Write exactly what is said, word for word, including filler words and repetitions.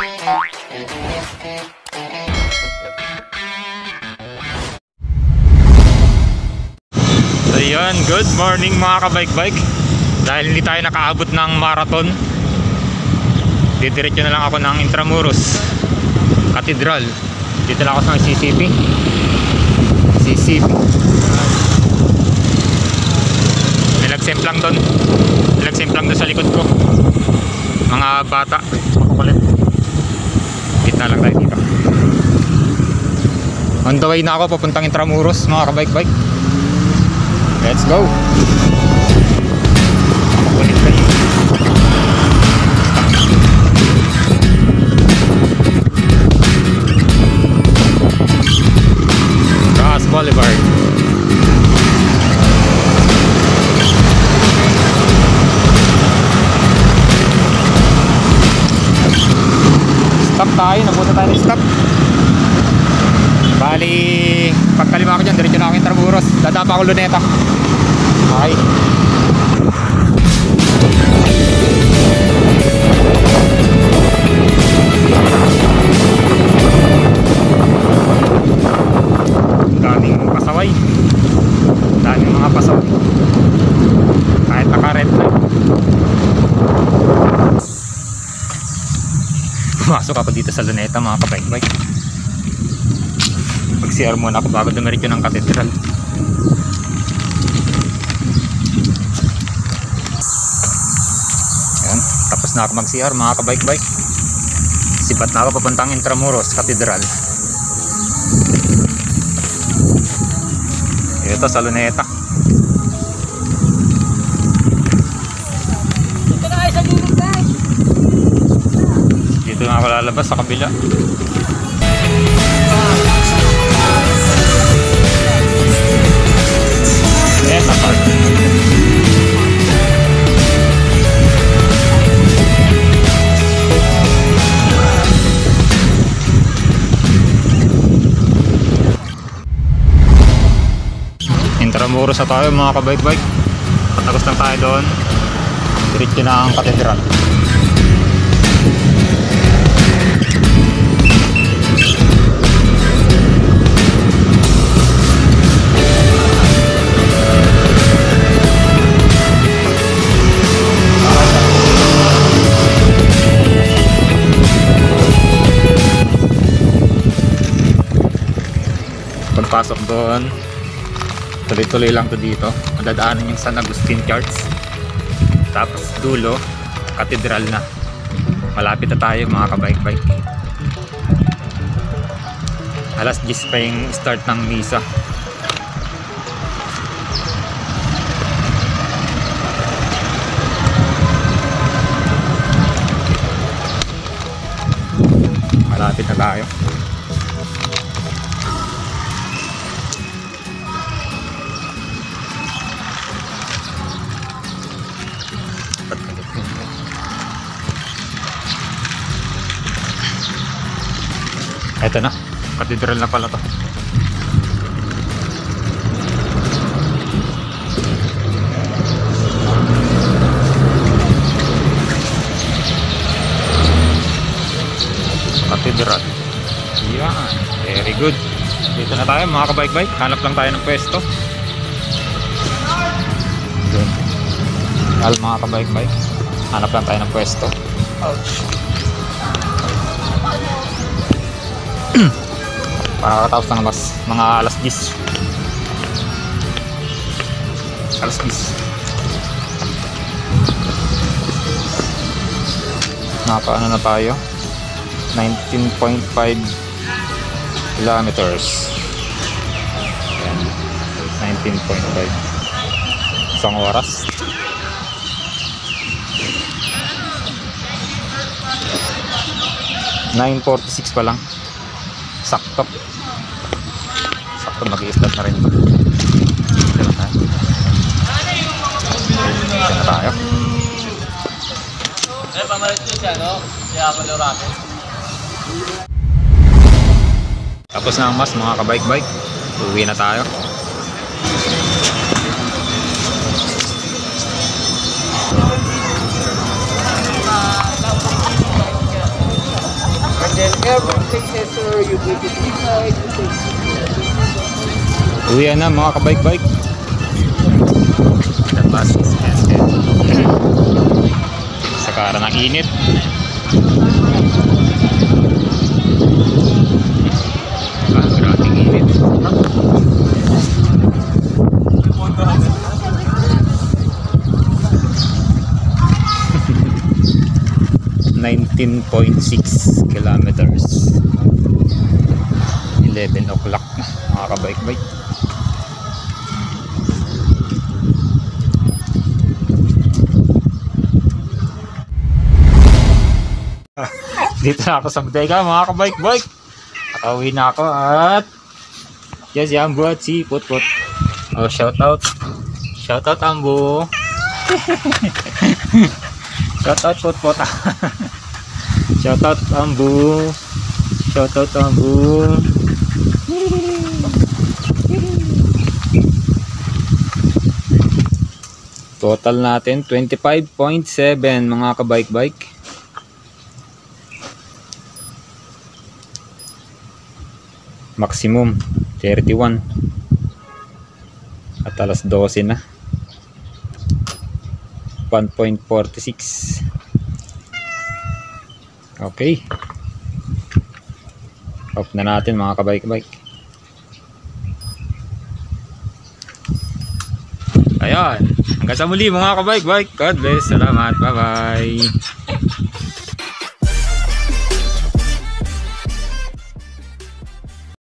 Ayan, good morning mga kabike-bike. Dahil hindi tayo nakaabot ng marathon, didiretso na lang ako ng Intramuros Cathedral. Dito na ako sa C C P C C P May nagsemplang doon May nagsemplang doon sa likod ko. Mga bata, makukulit. Gitna lang tayo dito. On the way na ako papuntang Intramuros mga kabike-bike. Let's go. Makukulit kayo. Ross Boulevard. Stop tayo, nabuta tayo ng stop. Bali, pagkalima ko dyan, diretso na ako Intramuros. Dadapa ako Luneta. Okay. Daming pasaway. Daming mga pasaway. Kahit naka-red light. Pumasok ako dito sa Luneta mga kabike-bike. Mag-C R muna ako bago dumiretso ng Cathedral. Ayan, tapos na ako mag-C R mga kabike-bike. Sipat na ako papuntang Intramuros Cathedral. Ito sa Luneta. Dito na ako lalabas sa kabila. Luneta Park. Intramuros na tayo mga kabike-bike. Patagos lang tayo doon. Diretso na ang Cathedral. Pagpasok doon, tuloy-tuloy lang to dito. Madadaanan yung San Agustin Church. Tapos dulo, Cathedral na. Malapit na tayo mga kabike-bike. Alas diyes pa yung start ng misa. Malapit na tayo. Eto na, Cathedral na pala to. Cathedral. Yan, very good. Dito na tayo mga kabike-bike. Hanap lang tayo ng pwesto. Doon. Al mga kabike-bike. Hanap lang tayo ng pwesto. Ouch. Para kakatapos ng bus, mga alas diyes. Alas diyes. Nakaano na tayo? nineteen point five kilometers. Ayan. nineteen point five. Isang oras. nine forty-six pa lang. Sakto. Sakto, mag-i-start na rin ito. Dito na tayo. Dito na tayo. Eh, pamalit nyo siya, no? Kaya ako na rocket. Tapos na ang mas, mga kabike-bike. Uwi na tayo. Whatever places sir, you take it inside, you take it. Uwi na mga kabike-bike. The bus is ended. Sa kara ng init. Ah, grabing init. nineteen point six kilometers. eleven o'clock na mga kabike-bike. Dito na ako sa bodega mga kabike-bike. Nakauwi na ako at yes, yan buhat si Putput. Oh, shout out. Shout out Ambo. Shout out Putput. Shout out Ambo. Shout out Ambo. Total natin twenty-five point seven mga kabike-bike. Maximum thirty-one. At alas twelve na. one point four six. Okay. Off na natin mga kabike-bike. Ayan. Hanggang sa muli mga kabike-bike. God bless. Salamat. Bye-bye.